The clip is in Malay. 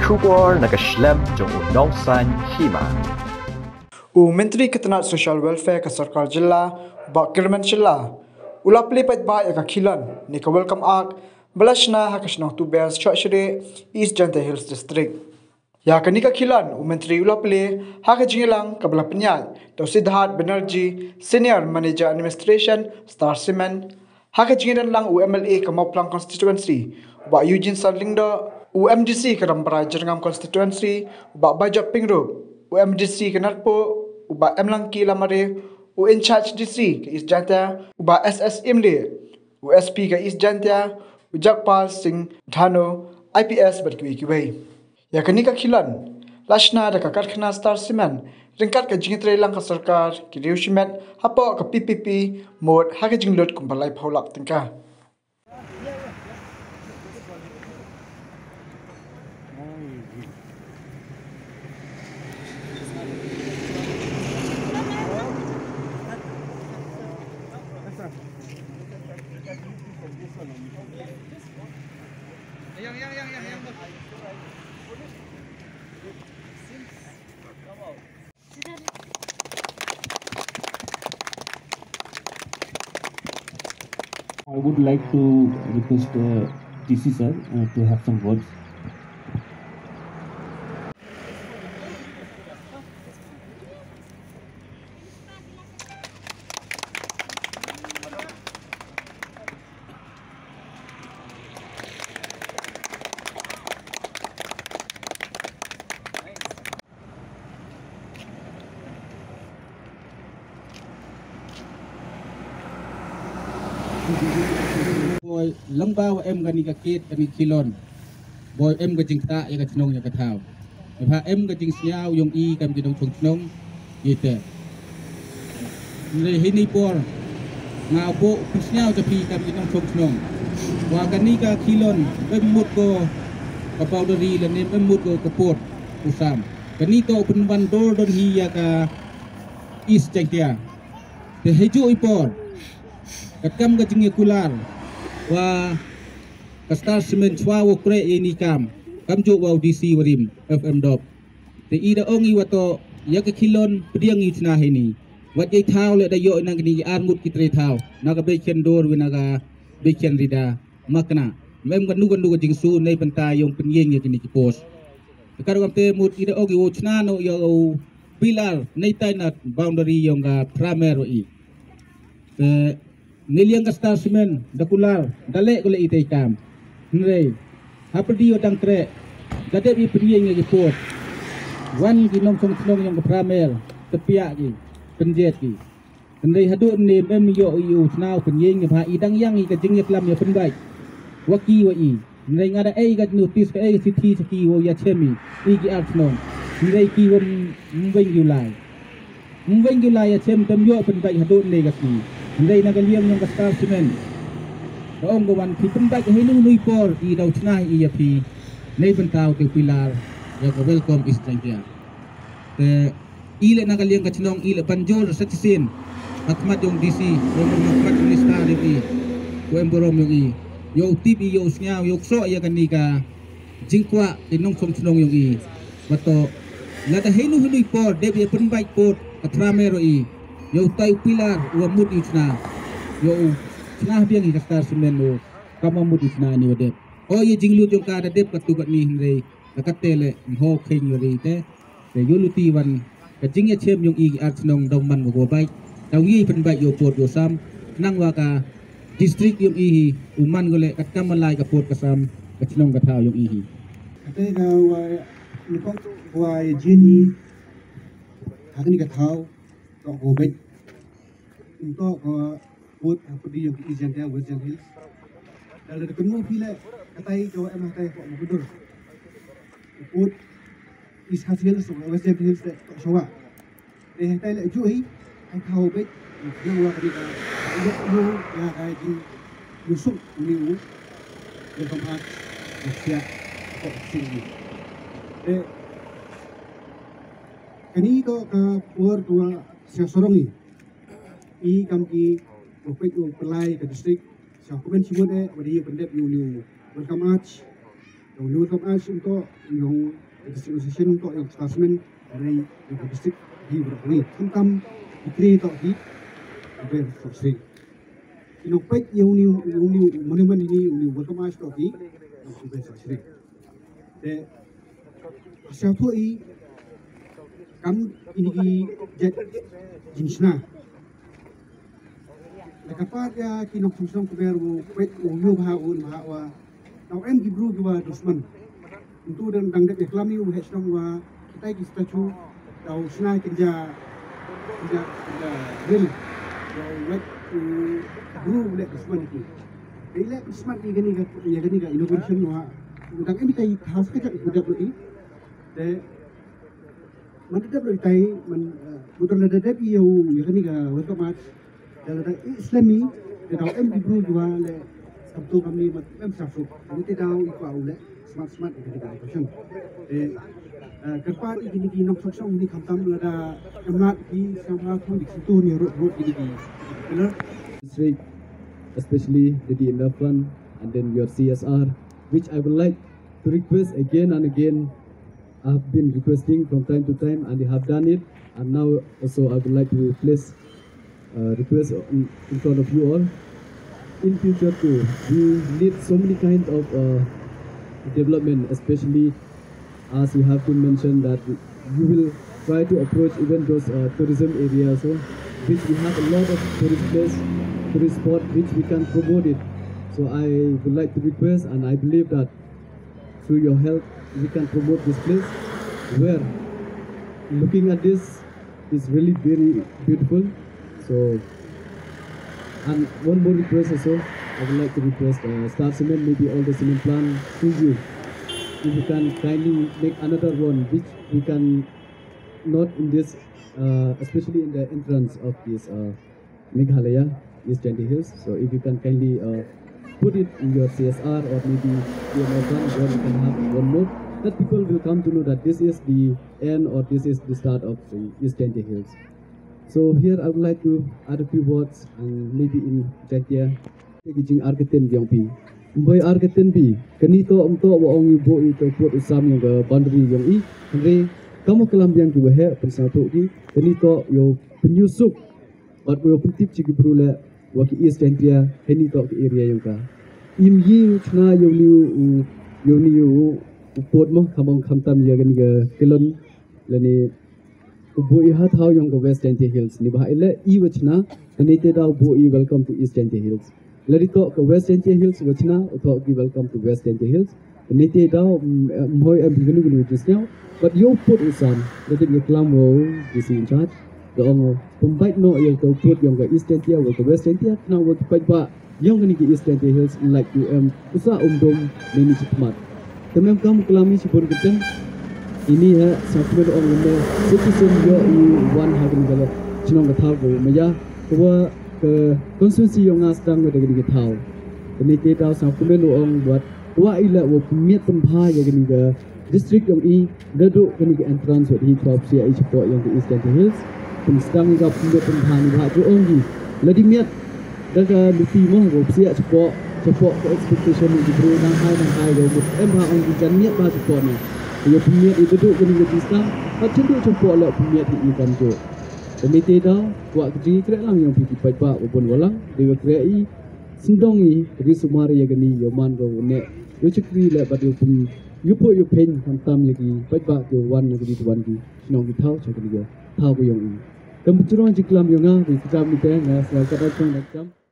Kubor nakaslem jong unongsan hima. Menteri Ketenaga Sosial Welfare ke Sarkar Jilla, Bakirman Jilla, ulap lipat ba ya kakilan ni ka welcome ak belasna hakasnong tu bears chashre East Janta Hills District. Ya kani kakilan Menteri ulap le hakajingilang kabla penyal to Siddharth Banerjee Senior Manager Administration Star Cement hakajingilan lang UMLA ke Moplang Constituency ba Eugene Sarlingdo UMDC ke Rampara Jerngam Constituency ba Bajak Pingrup UMDC ke Narpo uba Emlangki Lamare in charge DC ke East Janta uba SSM le USP ke East Janta Jakpal Singh Dhano IPS berkiwi-kiwi ya kani kakilan lashna da karkhana Star Cement ringkat ke jingitre lang ka sarkar ki reushmet hapo ka PPP mod hakajinglot kumbalai phaulak tingka. I would like to request DC sir to have some words. Boy lambau em gani ka kit kani kilon boy em ga jingta ya ka tnong ya ka thau ha em ga jing siao yong I kam jinong chung tnong yete le hini por nga bo siao ta pi kam jinong chung tnong wa gani ka kilon em mut ko ka powdery le nem em mut ko ka pot usam gani to open one door don hi ya ka is jangtia te heju ipor kam ga jingi kular wa Star Cement chwa wo kre ini kam jo wa DC warim FM dop te ida ongi wato ya ka kilon pediang itna hini wat ye thau le da yo nang ni ar mut kitre thau naga be ken dor we naga be ken rida makna mem gandu jing su nei panta yong penyeng ya kini pos kar te mut ida ongi wo chna no yo pilar nei tai na boundary yong ga primary I te niliang Star Cement dakular dale kule itai kam nrei hapdi odang tre dade bi prieng ngi pot wan gi nom song snong yang pramer tepia gi penjet gi nrei hadu ne mem yo yu snau penyeng ngi bha idang yang i ka jing yaklam ya penbai waki wa I nrei ngada ai ga notice ka ai city saki wo ya chemi I gi art non nrei ki won mweng gulai ya chem tem yo penbai hadu ne ga si Ndai nagaliam yang Star Cement. Ong gawan ki pendak hinu nui por I dau chnai I yapi nei bentau ke pilar ya ko welcome is thank you. Te ile nagaliam ka chnong ile panjor satisin akmat yung DC yung akmat yung Star I ko emborom yung I yo tip I yo snyao yo so ya kanika jingkwa tinong som chnong yung I bato ngada hinu nui por debi penbai por atramero I yo tay pilar wa mut itna yo chna biang I Star Cement no kama mut itna ni wade o ye jinglut yung kada dep katugat ni hindre nakatele ho kheng yo rite te yo luti wan ka jingya chem yung I art nong dong man go bai daw yi pen bai yo pot yo sam nang wa ka district yung I uman gole kat kamalai ka pot kasam ka chnong ka thao yung I ate ga wa ni ko wa jini hakni ka thao to go bai untuk buat pedi yang izin dia Western Hills. Dalam ketemu pila katai jawab emang katai kok mudur. Buat East Hills Western Hills tak sawa. Deh katai lek jui ai tahu bet yang wa kadi yo ya kai di Yusuf ni yang tempat sia kok sini. Kani to ka por tua sia sorongi I kam ki opek yo pelai ke distrik sa komen simode wadi pendep yo welcome match Yung welcome us untuk yung distribution untuk yung klasmen dari yung district di Bukit Hitam di tok di Ber Sosri. Inopet yung monumen ini yung welcome us tok di Ber Sosri. De asal tu kam ini jet jinsna. Nakapat ya kinok susong kuberu pet uyu bahawa tau em gibru gua dosman untuk dan dangdek reklami u hesong wa kita ki statue tau sna kerja real tau wet guru lek dosman itu ile smart ni gani ga innovation wa dang em kai khas ka jak budak ni de mandap lo tai man budak le de yo gani ga welcome mat dalam Islami kita em gibru gua le sabtu kami em safuk kami tidak ikut le smart kita operation kepat ini di nok song di kamtam lada emat di sama pun di situ ni road ini benar especially the DMF fund and then your CSR, which I would like to request again and again. I've been requesting from time to time and they have done it, and now also I would like to place request in front of you all. In future too, we need so many kind of development, especially as you have been mentioned that you will try to approach even those tourism areas, so which we have a lot of tourist place, tourist spot which we can promote it. So I would like to request, and I believe that through your help we can promote this place where looking at this is really very beautiful. So, and one more request also, I would like to request Star Cement, maybe all the cement plant to you. If you can kindly make another one, which we can not in this, especially in the entrance of this Meghalaya, East Chanty Hills. So if you can kindly put it in your CSR or maybe your one, where you can have one more, that people will come to know that this is the end or this is the start of the East Chanty Hills. So here I would like to add a few words and maybe in Chantia kijing arketin yang pi. Boy arketin pi kanito umto waong ibo ito put usam yang ke boundary yang i andre kamu kelam yang dua he persatu ki kanito yo penyusup at yo pentip cigi brule waki East Chantia kanito ke area yang ka. Im yi chna yo ni put mo kamong kamtam ya gani ke kelon lani Boi hat how yang ke West Chanty Hills ni bah ile I wachna kanite daw boi welcome to East Chanty Hills. Lari to ke West Chanty Hills wachna to ki welcome to West Chanty Hills. Kanite daw moy am gunu disnya but you put usam that you clam wo is in charge. The ong pembait no yang to put yang ke East Chanty wo ke West Chanty now wo pai ba yang kani ke East Chanty Hills like UM usa dom ni cepat. Temem kamu kelami sipur keten ini ya software on the citizen yo one hagen gala chinong ka thaw ko maya ko ke konstitusi yang asdang de gani ka thaw ini te taw software no on buat wa ila wo miet pempa ya gani ka district yang I dadu gani ka entrance wa hi 12 cia support yang ke East Chanty Hills pemstang ka miet pempa ni ha jo ongi ladi miet daga lupi mo go cia support ke expectation ni bro nang hai go em ha on jan miet ba support ni ia pumiat itu duduk kena jadi Islam macam tu campur lah pumiat di ikan tu komite dah buat kerja kerek lang yang pergi pajak walaupun walang dia kerek sendongi dari sumari yang gini yaman kau nek dia cekri lah pada pun you put your pen hantam lagi pajak tu wan lagi di tuan di nong di tahu cakap dia tahu yang ini dan bercerita jiklam yang ngah di kecam ni teh ngah selalu kata macam